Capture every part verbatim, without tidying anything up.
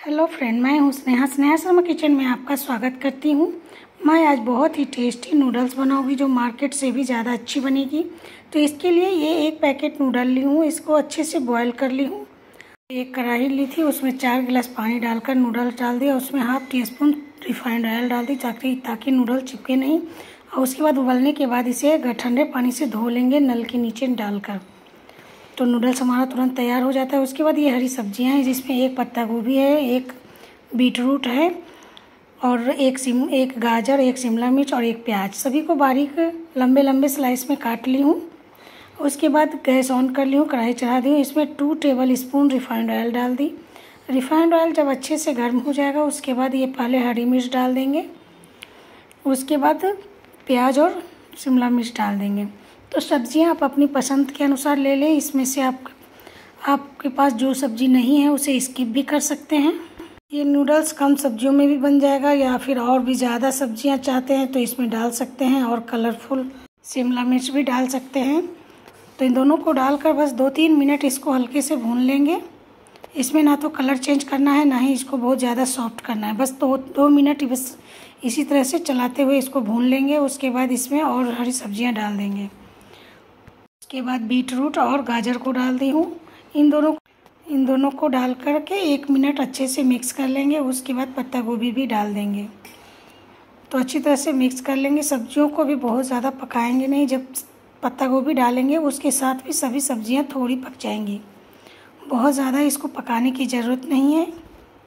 Hello friend, मैं हूँ Sneha Sneha Sharma kitchen में आपका स्वागत करती हूँ। मैं आज बहुत ही टेस्टी नूडल्स बनाऊँगी जो मार्केट से भी ज़्यादा अच्छी बनेगी। तो इसके लिए ये एक पैकेट नूडल ली हूँ, इसको अच्छे से बॉईल कर ली हूँ। एक कढ़ाई ली थी, उसमें चार गिलास पानी डालकर नूडल्स डाल दिया, उसमें half teaspoon refined oil डाल दी ताकि ताकि नूडल चिपके नहीं। और उसके बाद उबलने के बाद इसे ठंडे पानी से धो लेंगे नल के नीचे डालकर। तो नूडल्स हमारा तुरंत तैयार हो जाता है। उसके बाद ये हरी सब्जियां हैं जिसमें एक पत्ता गोभी है, एक बीटरूट है और एक सिम एक गाजर, एक शिमला मिर्च और एक प्याज, सभी को बारीक लंबे लंबे स्लाइस में काट ली हूँ। उसके बाद गैस ऑन कर ली हूँ, कढ़ाई चढ़ा दी हूँ, इसमें two tablespoon refined oil डाल दी। रिफाइंड ऑयल जब अच्छे से गर्म हो जाएगा उसके बाद ये पहले हरी मिर्च डाल देंगे, उसके बाद प्याज और शिमला मिर्च डाल देंगे। तो सब्जियां आप अपनी पसंद के अनुसार ले लें, इसमें से आप आपके पास जो सब्जी नहीं है उसे स्किप भी कर सकते हैं। ये नूडल्स कम सब्जियों में भी बन जाएगा, या फिर और भी ज़्यादा सब्जियां चाहते हैं तो इसमें डाल सकते हैं और कलरफुल शिमला मिर्च भी डाल सकते हैं। तो इन दोनों को डालकर बस दो तीन मिनट इसको हल्के से भून लेंगे। इसमें ना तो कलर चेंज करना है ना ही इसको बहुत ज़्यादा सॉफ्ट करना है, बस दो दो मिनट बस इसी तरह से चलाते हुए इसको भून लेंगे। उसके बाद इसमें और हरी सब्जियां डाल देंगे। उसके बाद बीटरूट और गाजर को डाल दी हूँ, इन दोनों इन दोनों को डाल करके एक मिनट अच्छे से मिक्स कर लेंगे। उसके बाद पत्ता गोभी भी डाल देंगे। तो अच्छी तरह से मिक्स कर लेंगे। सब्जियों को भी बहुत ज़्यादा पकाएंगे नहीं, जब पत्ता गोभी डालेंगे उसके साथ भी सभी सब्जियां थोड़ी पक जाएंगी, बहुत ज़्यादा इसको पकाने की ज़रूरत नहीं है।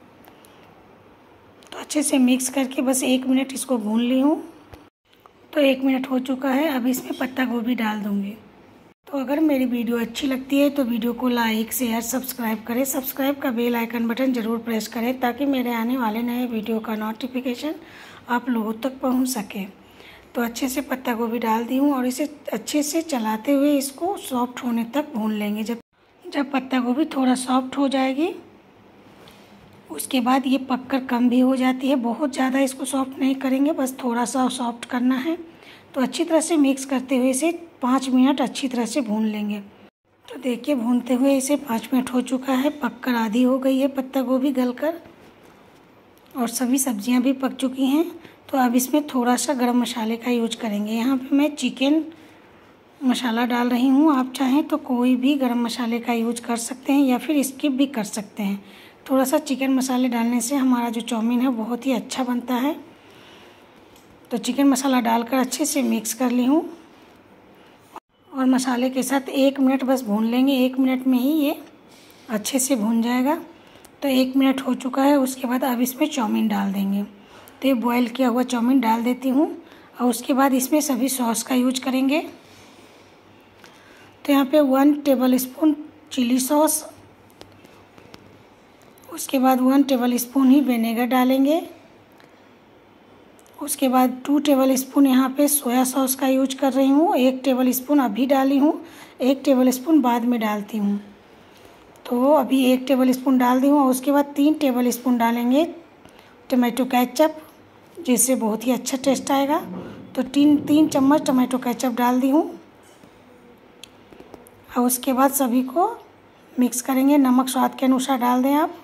तो अच्छे से मिक्स करके बस एक मिनट इसको भून ली हूँ। तो एक मिनट हो चुका है, अब इसमें पत्ता गोभी डाल दूँगी। तो अगर मेरी वीडियो अच्छी लगती है तो वीडियो को लाइक शेयर सब्सक्राइब करें। सब्सक्राइब का बेल आइकन बटन ज़रूर प्रेस करें ताकि मेरे आने वाले नए वीडियो का नोटिफिकेशन आप लोगों तक पहुंच सके। तो अच्छे से पत्ता गोभी डाल दी हूँ और इसे अच्छे से चलाते हुए इसको सॉफ्ट होने तक भून लेंगे। जब जब पत्ता गोभी थोड़ा सॉफ्ट हो जाएगी उसके बाद ये पककर कम भी हो जाती है, बहुत ज़्यादा इसको सॉफ्ट नहीं करेंगे, बस थोड़ा सा सॉफ्ट करना है। तो अच्छी तरह से मिक्स करते हुए इसे पाँच मिनट अच्छी तरह से भून लेंगे। तो देखिए भूनते हुए इसे पाँच मिनट हो चुका है, पककर आधी हो गई है पत्ता गोभी गलकर और सभी सब्जियां भी पक चुकी हैं। तो अब इसमें थोड़ा सा गरम मसाले का यूज करेंगे। यहाँ पे मैं चिकन मसाला डाल रही हूँ, आप चाहें तो कोई भी गरम मसाले का यूज कर सकते हैं या फिर स्किप भी कर सकते हैं। थोड़ा सा चिकन मसाले डालने से हमारा जो चाउमीन है बहुत ही अच्छा बनता है। तो चिकन मसाला डालकर अच्छे से मिक्स कर ली हूँ और मसाले के साथ एक मिनट बस भून लेंगे। एक मिनट में ही ये अच्छे से भून जाएगा। तो एक मिनट हो चुका है, उसके बाद अब इसमें चाउमीन डाल देंगे। तो ये बॉयल किया हुआ चाउमीन डाल देती हूँ और उसके बाद इसमें सभी सॉस का यूज करेंगे। तो यहाँ पे one tablespoon chilli sauce, उसके बाद वन टेबल स्पून ही विनेगर डालेंगे। उसके बाद टू टेबल स्पून यहाँ पे सोया सॉस का यूज कर रही हूँ, एक टेबल स्पून अभी डाली हूँ, एक टेबल स्पून बाद में डालती हूँ। तो अभी एक टेबल स्पून डाल दी हूँ और उसके बाद तीन टेबल स्पून डालेंगे टमाटो केचप, जिससे बहुत ही अच्छा टेस्ट आएगा। तो तीन तीन चम्मच टमाटो केचप डाल दी हूँ और उसके बाद सभी को मिक्स करेंगे। नमक स्वाद के अनुसार डाल दें आप,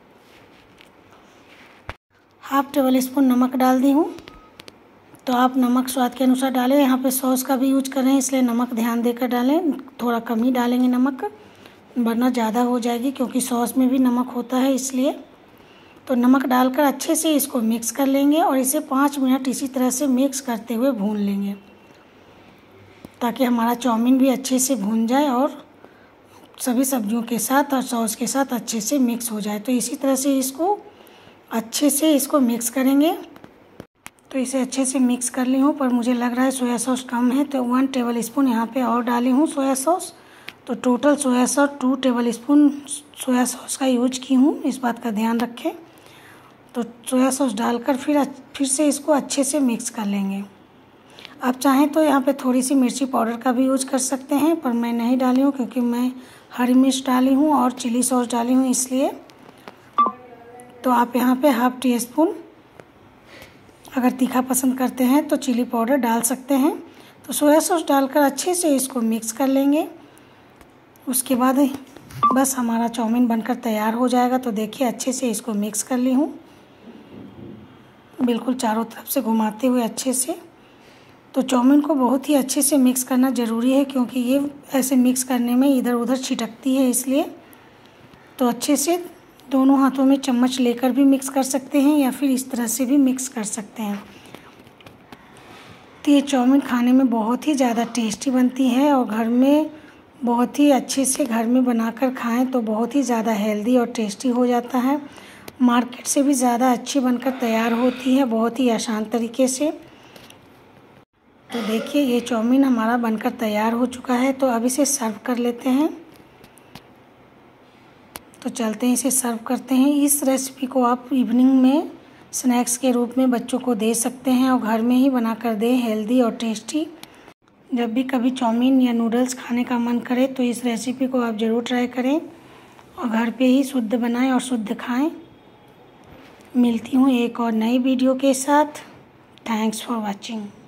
हाफ टेबल स्पून नमक डाल दी हूँ। तो आप नमक स्वाद के अनुसार डालें, यहाँ पे सॉस का भी यूज कर रहे हैं इसलिए नमक ध्यान देकर डालें, थोड़ा कम ही डालेंगे नमक वरना ज़्यादा हो जाएगी क्योंकि सॉस में भी नमक होता है इसलिए। तो नमक डालकर अच्छे से इसको मिक्स कर लेंगे और इसे पाँच मिनट इसी तरह से मिक्स करते हुए भून लेंगे ताकि हमारा चाउमीन भी अच्छे से भून जाए और सभी सब्जियों के साथ और सॉस के साथ अच्छे से मिक्स हो जाए। तो इसी तरह से इसको अच्छे से इसको मिक्स करेंगे। तो इसे अच्छे से मिक्स कर ली हूँ, पर मुझे लग रहा है सोया सॉस कम है तो वन टेबल स्पून यहाँ पे और डाली हूँ सोया सॉस। तो total soya sauce two tablespoon soya sauce का यूज की हूँ, इस बात का ध्यान रखें। तो सोया सॉस डालकर फिर फिर से इसको अच्छे से मिक्स कर लेंगे। आप चाहें तो यहाँ पे थोड़ी सी मिर्ची पाउडर का भी यूज कर सकते हैं, पर मैं नहीं डाली हूँ क्योंकि मैं हरी मिर्च डाली हूँ और चिली सॉस डाली हूँ इसलिए। तो आप यहाँ पे हाफ टी स्पून अगर तीखा पसंद करते हैं तो चिली पाउडर डाल सकते हैं। तो सोया सॉस डालकर अच्छे से इसको मिक्स कर लेंगे। उसके बाद बस हमारा चाउमीन बनकर तैयार हो जाएगा। तो देखिए अच्छे से इसको मिक्स कर ली हूँ, बिल्कुल चारों तरफ से घुमाते हुए अच्छे से। तो चाउमीन को बहुत ही अच्छे से मिक्स करना ज़रूरी है, क्योंकि ये ऐसे मिक्स करने में इधर उधर छिटकती है, इसलिए। तो अच्छे से दोनों हाथों में चम्मच लेकर भी मिक्स कर सकते हैं या फिर इस तरह से भी मिक्स कर सकते हैं। तो ये चाउमीन खाने में बहुत ही ज़्यादा टेस्टी बनती है और घर में बहुत ही अच्छे से घर में बनाकर खाएं तो बहुत ही ज़्यादा हेल्दी और टेस्टी हो जाता है। मार्केट से भी ज़्यादा अच्छी बनकर तैयार होती है, बहुत ही आसान तरीके से। तो देखिए ये चाउमीन हमारा बनकर तैयार हो चुका है। तो अब इसे सर्व कर लेते हैं। तो चलते हैं इसे सर्व करते हैं। इस रेसिपी को आप इवनिंग में स्नैक्स के रूप में बच्चों को दे सकते हैं और घर में ही बनाकर दें, हेल्दी और टेस्टी। जब भी कभी चाउमीन या नूडल्स खाने का मन करे तो इस रेसिपी को आप ज़रूर ट्राई करें और घर पे ही शुद्ध बनाएं और शुद्ध खाएं। मिलती हूँ एक और नई वीडियो के साथ। Thanks for watching.